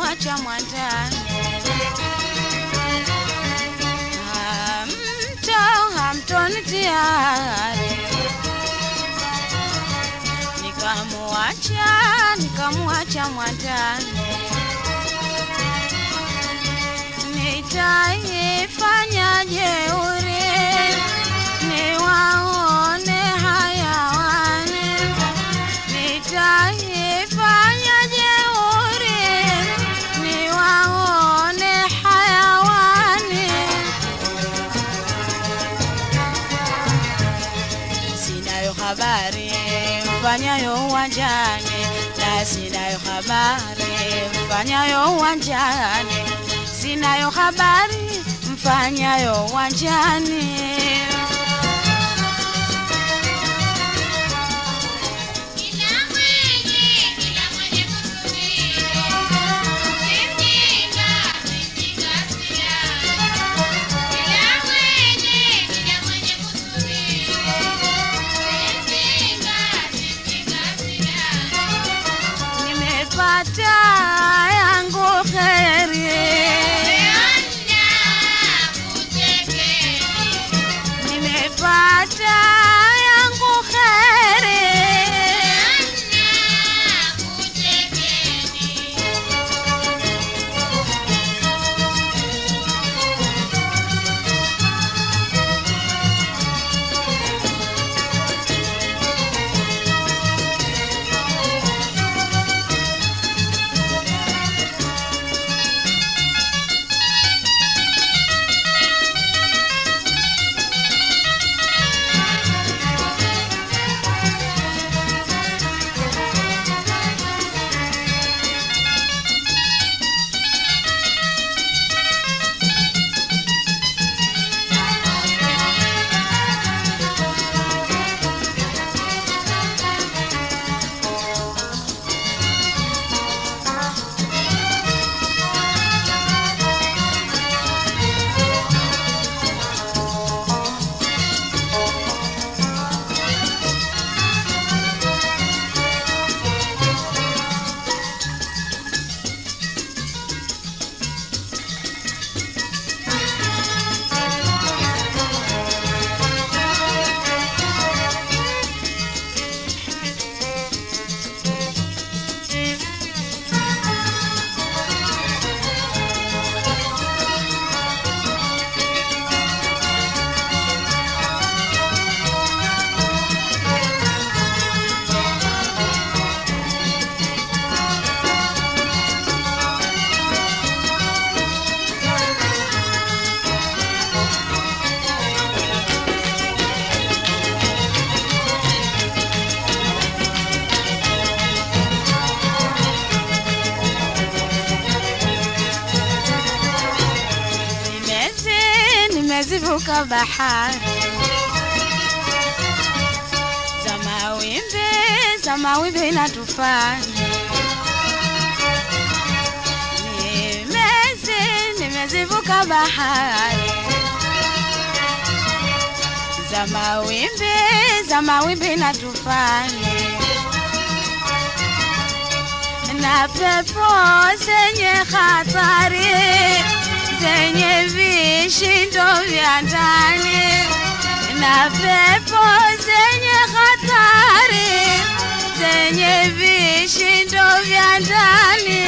nikamuacha mwandani. Hamtonitia Ari, nikamuacha mwandani. Nitaifanya jeuri niwaone hayawani, nitaifanya jeuri niwaone hayawani. Sinayo habari mfanyayo uwanjani, na sinayo habari mfanyayo uwanjani, sinayo habari mfanyayo uwanjani. Nimepata yangu kheri, nimepata yangu kheri. Nimezivuka bahari za mawimbi na tufani. Nimezivuka bahari za mawimbi na tufani, na pepo zenye hatari, zenye vishindo vya ndani, na pepo zenye hatari, zenye vishindo vya ndani.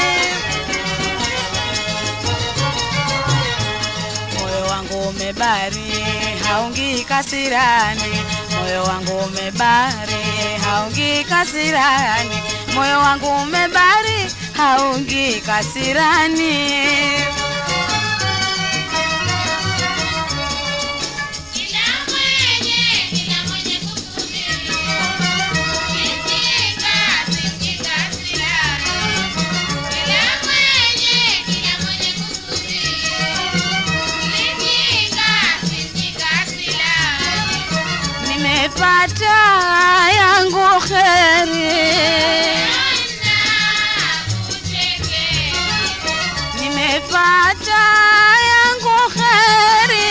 Moyo wangu umebari haungi kasirani, moyo wangu umebari haungi kasirani, moyo wangu umebari haungi kasirani. Nimepata yangu kheri, nimepata yangu kheri.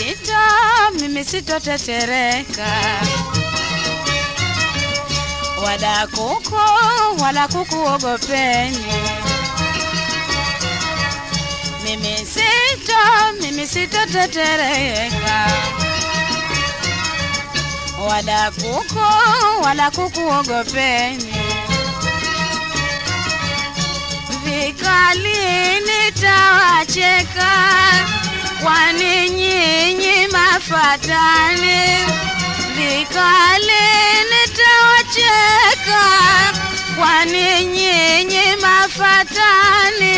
mimi sitotetereka, wala kukuogopeni. Mimi sitotetereka, wala kukuogopeni. Vikali nitawacheka, kwani nyinyi mafatani. Vikali nitawacheka, kwani nyinyi mafatani.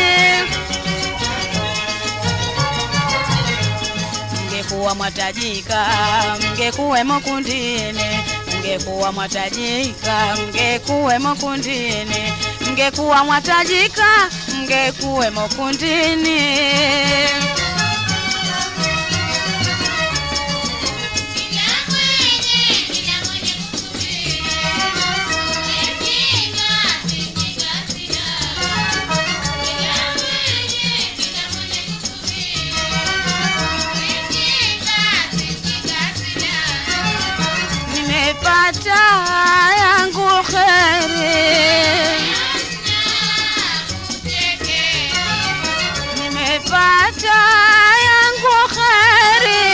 Mngekuwa mwatajika, mngekuwemo kundini. Mngekuwa mwatajika, mngekuwemo kundini. Mngekuwa mwatajika, mngekuwemo kundini. Nimepata yangu kheri, nimepata yangu kheri.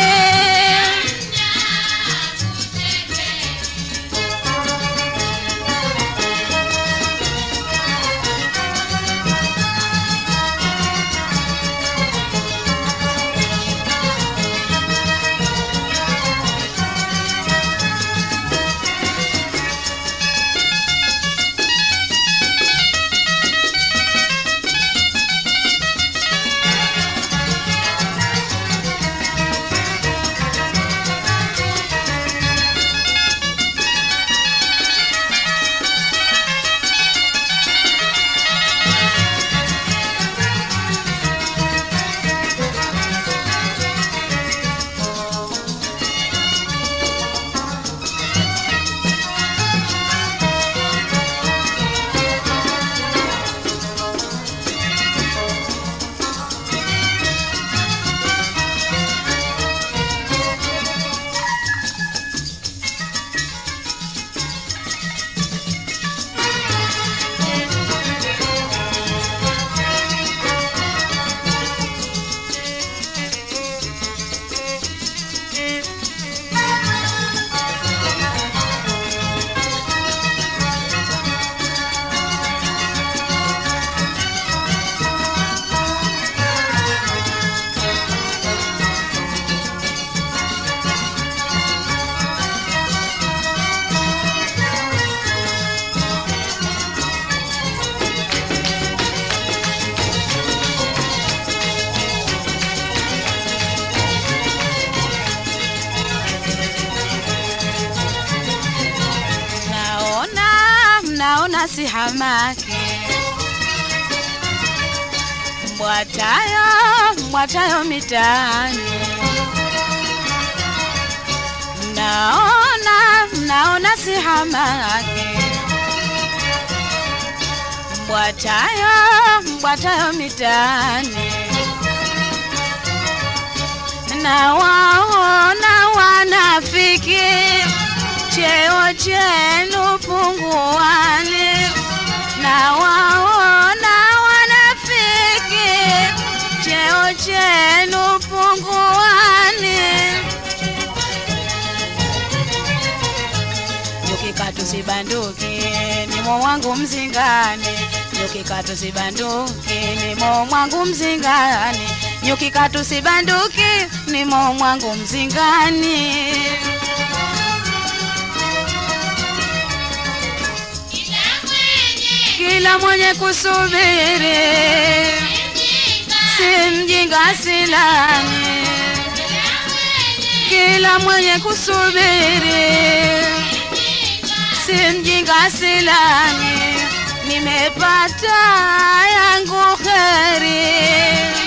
Naona si hamaki, mbwatayo mitaani. Naona si hamaki, mbwatayo mitaani. Nawaona wanafiki, cheo chenu punguani. Nawaona wanafiki, cheo chenu punguani. Nyukikatu sibanduki, nimo wangu mzingani. Nyukikatu sibanduki, nimo wangu mzingani. Nyukikatu sibanduki, nimo wangu mzingani. Kila mwenye kusubiri, si mjinga silani. Kila mwenye kusubiri, si mjinga silani. Nimepata yangu kheri,